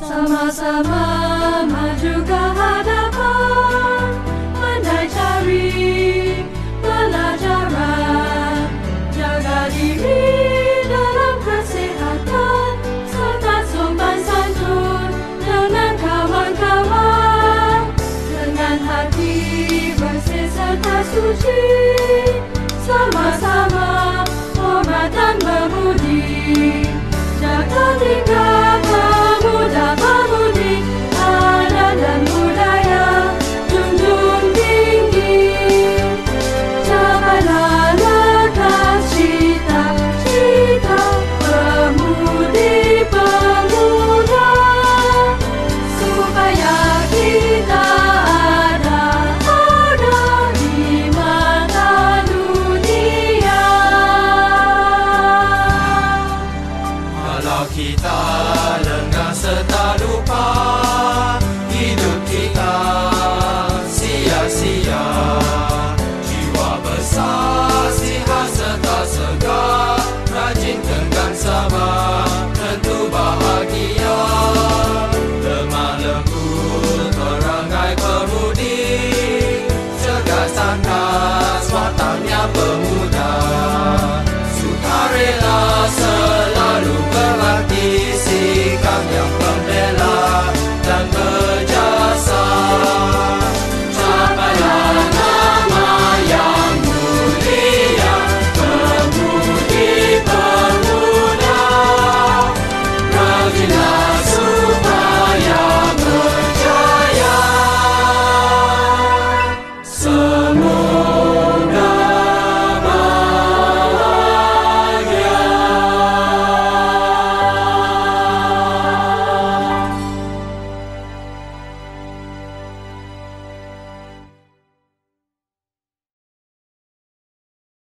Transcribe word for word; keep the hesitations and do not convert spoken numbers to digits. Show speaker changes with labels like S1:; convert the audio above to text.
S1: Sama-sama maju ke hadapan, pandai cari pelajaran, jaga diri dalam kesehatan, serta sopan santun dengan kawan-kawan. Dengan hati bersih serta suci, sama-sama hormat dan memuji, jaga tingkatkan